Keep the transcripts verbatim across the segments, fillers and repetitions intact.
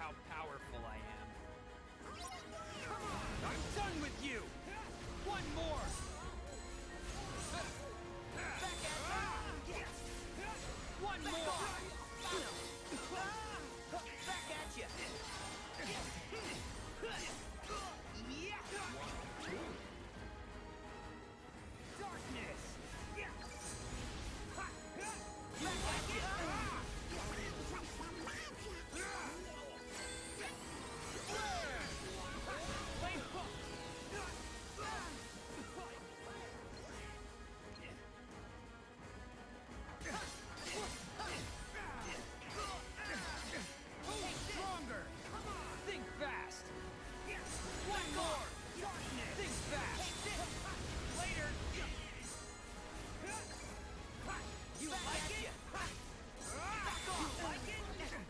how powerful I am. Come on! I'm done with you! One more! Back at you! One more! Back at you! Darkness! Back at you! Flame hook! Move stronger! Come on! Think fast! One more! Darkness! Think fast! Later! You like it? Back off! Like it?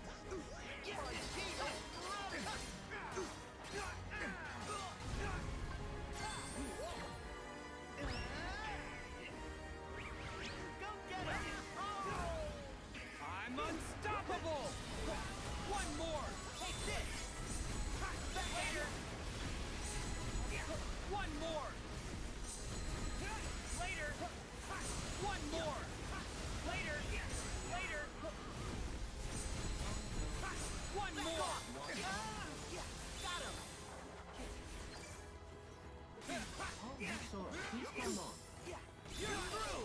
Go get it! I'm unstoppable! One more! Take this! Back later! One more! Later! One more! Later! Later! One more! Got him! Oh, Sora, please come on. You're through!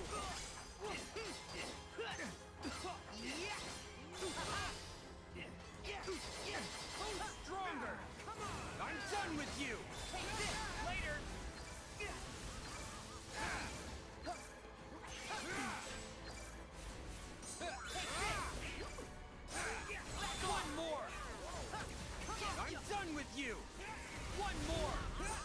Who's stronger? Come on! I'm done with you! Take this! Later! One more! I'm done with you! One more!